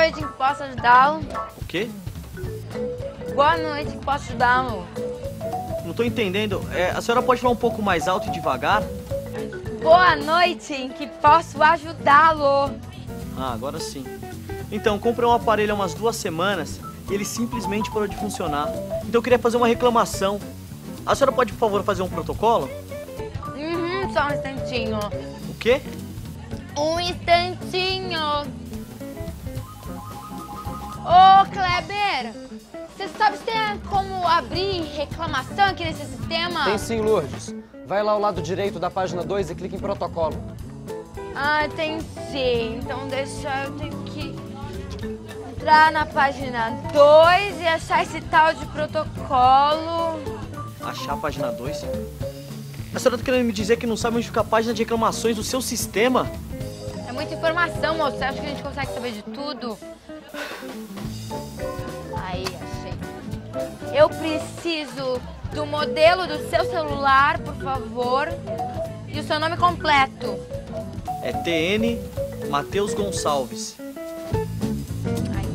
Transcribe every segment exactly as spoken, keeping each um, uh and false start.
noite, em que posso ajudá-lo? O quê? Boa noite, em que posso ajudá-lo? Não tô entendendo. É, a senhora pode falar um pouco mais alto e devagar? Boa noite, em que posso ajudá-lo? Ah, agora sim. Então, comprei um aparelho há umas duas semanas e ele simplesmente parou de funcionar. Então eu queria fazer uma reclamação. A senhora pode, por favor, fazer um protocolo? Uhum, só um instantinho. O quê? Um instantinho. Ô, Kleber, você sabe se tem como abrir reclamação aqui nesse sistema? Tem sim, Lourdes. Vai lá ao lado direito da página dois e clica em protocolo. Ah, tem sim. Então deixa eu tenho que entrar na página dois e achar esse tal de protocolo. Achar a página dois? A senhora tá querendo me dizer que não sabe onde fica a página de reclamações do seu sistema? É muita informação, moço. Você acha que a gente consegue saber de tudo? Aí, achei. Eu preciso do modelo do seu celular, por favor, e o seu nome completo. É T N Matheus Gonçalves. Aí.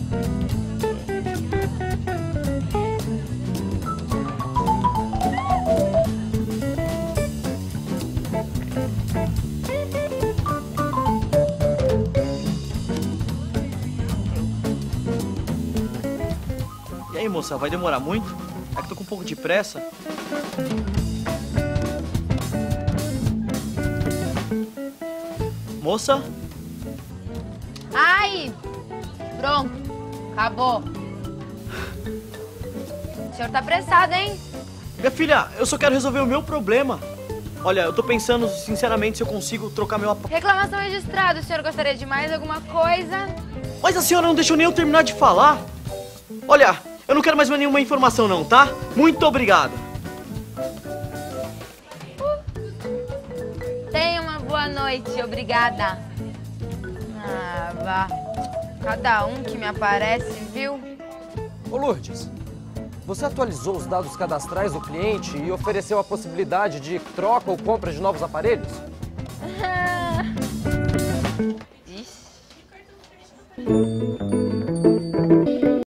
E aí, moça, vai demorar muito? É que tô com um pouco de pressa. Moça? Ai! Pronto. Acabou. O senhor tá apressado, hein? Minha filha, eu só quero resolver o meu problema. Olha, eu tô pensando sinceramente se eu consigo trocar meu aparelho. Reclamação registrada. O senhor gostaria de mais alguma coisa? Mas a senhora não deixou nem eu terminar de falar. Olha, eu não quero mais nenhuma informação não, tá? Muito obrigado. Tenha uma boa noite, obrigada. Ah, vá. Cada um que me aparece, viu? Ô, Lourdes, você atualizou os dados cadastrais do cliente e ofereceu a possibilidade de troca ou compra de novos aparelhos? Ah,